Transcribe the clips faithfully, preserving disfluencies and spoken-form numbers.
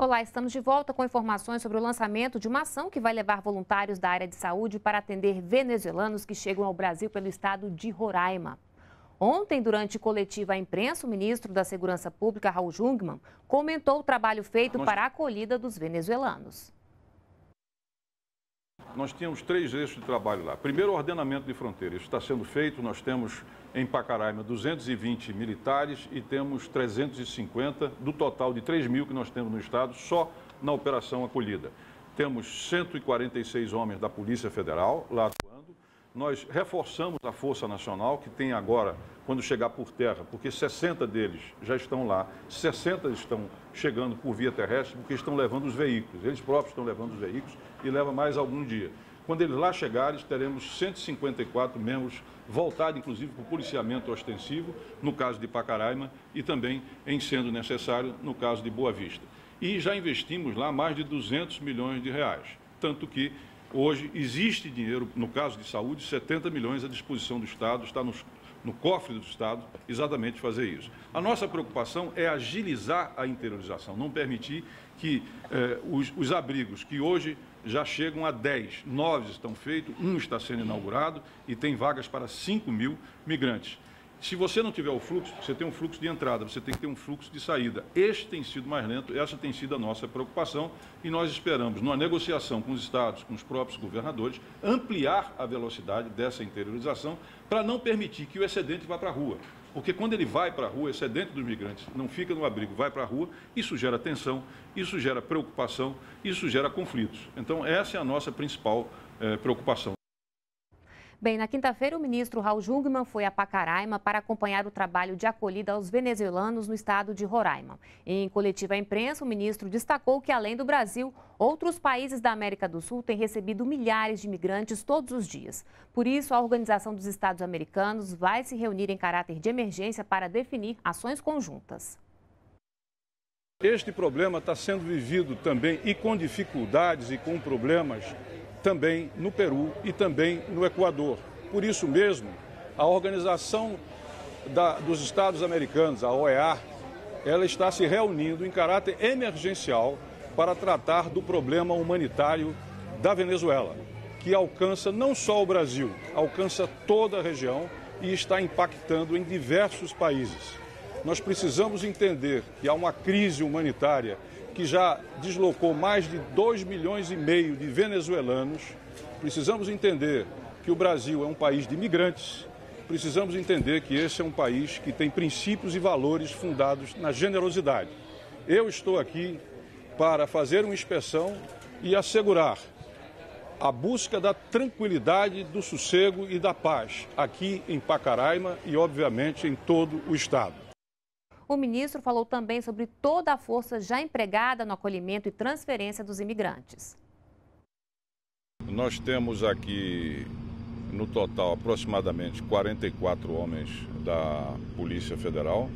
Olá, estamos de volta com informações sobre o lançamento de uma ação que vai levar voluntários da área de saúde para atender venezuelanos que chegam ao Brasil pelo estado de Roraima. Ontem, durante coletiva à imprensa, o ministro da Segurança Pública, Raul Jungmann, comentou o trabalho feito para a acolhida dos venezuelanos. Nós tínhamos três eixos de trabalho lá. Primeiro, o ordenamento de fronteira. Isso está sendo feito. Nós temos em Pacaraima duzentos e vinte militares e temos trezentos e cinquenta do total de três mil que nós temos no estado só na operação acolhida. Temos cento e quarenta e seis homens da Polícia Federal lá atuando. Nós reforçamos a Força Nacional, que tem agora, quando chegar por terra, porque sessenta deles já estão lá, sessenta estão chegando por via terrestre, porque estão levando os veículos. Eles próprios estão levando os veículos e leva mais algum dia. Quando eles lá chegarem, teremos cento e cinquenta e quatro membros voltados, inclusive, para o policiamento ostensivo, no caso de Pacaraima, e também, em sendo necessário, no caso de Boa Vista. E já investimos lá mais de duzentos milhões de reais, tanto que hoje existe dinheiro, no caso de saúde, setenta milhões à disposição do Estado, está nos, no cofre do Estado, exatamente fazer isso. A nossa preocupação é agilizar a interiorização, não permitir que eh, os, os abrigos que hoje já chegam a dez, nove estão feitos, um está sendo inaugurado e tem vagas para cinco mil migrantes. Se você não tiver o fluxo, você tem um fluxo de entrada, você tem que ter um fluxo de saída. Este tem sido mais lento, essa tem sido a nossa preocupação e nós esperamos, numa negociação com os estados, com os próprios governadores, ampliar a velocidade dessa interiorização para não permitir que o excedente vá para a rua. Porque quando ele vai para a rua, o excedente dos migrantes não fica no abrigo, vai para a rua, isso gera tensão, isso gera preocupação, isso gera conflitos. Então, essa é a nossa principal eh, preocupação. Bem, na quinta-feira, o ministro Raul Jungmann foi a Pacaraima para acompanhar o trabalho de acolhida aos venezuelanos no estado de Roraima. Em coletiva à imprensa, o ministro destacou que, além do Brasil, outros países da América do Sul têm recebido milhares de migrantes todos os dias. Por isso, a Organização dos Estados Americanos vai se reunir em caráter de emergência para definir ações conjuntas. Este problema está sendo vivido também e com dificuldades e com problemas também no Peru e também no Equador. Por isso mesmo, a Organização da, dos Estados Americanos, a O E A, ela está se reunindo em caráter emergencial para tratar do problema humanitário da Venezuela, que alcança não só o Brasil, alcança toda a região e está impactando em diversos países. Nós precisamos entender que há uma crise humanitária que já deslocou mais de dois milhões e meio de venezuelanos. Precisamos entender que o Brasil é um país de imigrantes. Precisamos entender que esse é um país que tem princípios e valores fundados na generosidade. Eu estou aqui para fazer uma inspeção e assegurar a busca da tranquilidade, do sossego e da paz aqui em Pacaraima e, obviamente, em todo o estado. O ministro falou também sobre toda a força já empregada no acolhimento e transferência dos imigrantes. Nós temos aqui, no total, aproximadamente quarenta e quatro homens da Polícia Federal.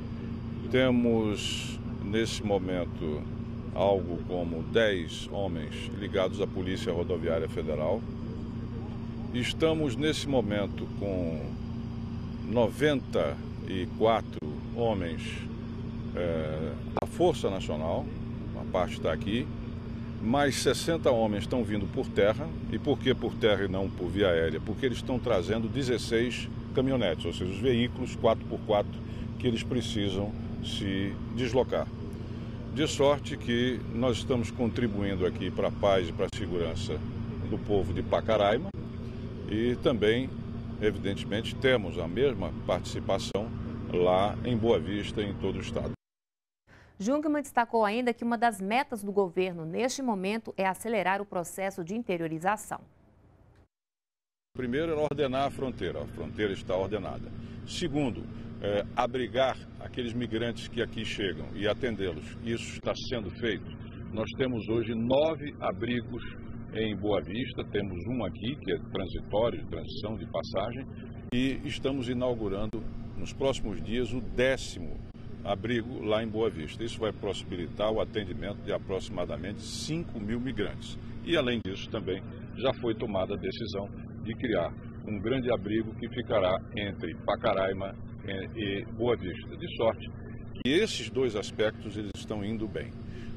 Temos, nesse momento, algo como dez homens ligados à Polícia Rodoviária Federal. Estamos, nesse momento, com noventa e quatro homens é, da Força Nacional, uma parte está aqui, mais sessenta homens estão vindo por terra. E por que por terra e não por via aérea? Porque eles estão trazendo dezesseis caminhonetes, ou seja, os veículos quatro por quatro que eles precisam se deslocar. De sorte que nós estamos contribuindo aqui para a paz e para a segurança do povo de Pacaraima e também, evidentemente, temos a mesma participação lá em Boa Vista, em todo o estado. Jungmann destacou ainda que uma das metas do governo neste momento é acelerar o processo de interiorização. Primeiro, é ordenar a fronteira. A fronteira está ordenada. Segundo, é abrigar aqueles migrantes que aqui chegam e atendê-los. Isso está sendo feito. Nós temos hoje nove abrigos em Boa Vista, temos um aqui que é transitório, de transição, de passagem, e estamos inaugurando nos próximos dias o décimo abrigo lá em Boa Vista. Isso vai possibilitar o atendimento de aproximadamente cinco mil migrantes. E além disso também já foi tomada a decisão de criar um grande abrigo que ficará entre Pacaraima e Boa Vista. De sorte que esses dois aspectos eles estão indo bem.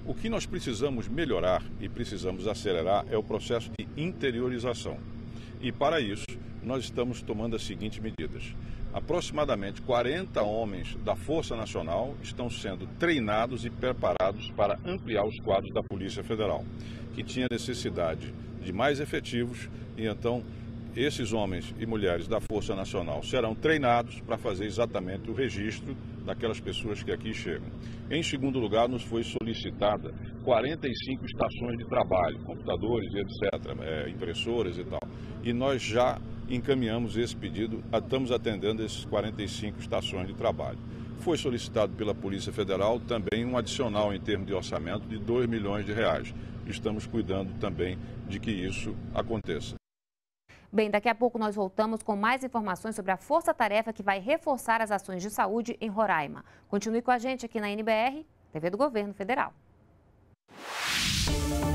O que nós precisamos melhorar e precisamos acelerar é o processo de interiorização. E para isso, nós estamos tomando as seguintes medidas. Aproximadamente quarenta homens da Força Nacional estão sendo treinados e preparados para ampliar os quadros da Polícia Federal, que tinha necessidade de mais efetivos, e então esses homens e mulheres da Força Nacional serão treinados para fazer exatamente o registro daquelas pessoas que aqui chegam. Em segundo lugar, nos foi solicitada quarenta e cinco estações de trabalho, computadores, etcétera, é, impressoras e tal. E nós já encaminhamos esse pedido, estamos atendendo essas quarenta e cinco estações de trabalho. Foi solicitado pela Polícia Federal também um adicional em termos de orçamento de dois milhões de reais. Estamos cuidando também de que isso aconteça. Bem, daqui a pouco nós voltamos com mais informações sobre a força-tarefa que vai reforçar as ações de saúde em Roraima. Continue com a gente aqui na N B R, T V do Governo Federal.